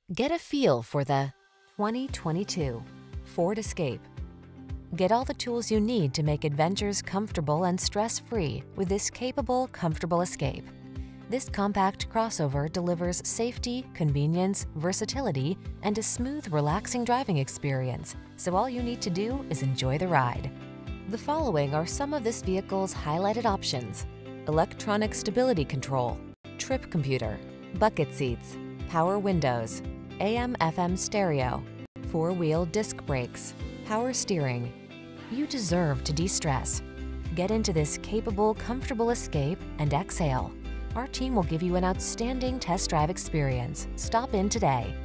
Get a feel for the 2022 Ford Escape. Get all the tools you need to make adventures comfortable and stress-free with this capable, comfortable Escape. This compact crossover delivers safety, convenience, versatility, and a smooth, relaxing driving experience, so all you need to do is enjoy the ride. The following are some of this vehicle's highlighted options: electronic stability control, trip computer, bucket seats, power windows, AM/FM stereo, four-wheel disc brakes, power steering. You deserve to de-stress. Get into this capable, comfortable Escape and exhale. Our team will give you an outstanding test drive experience. Stop in today.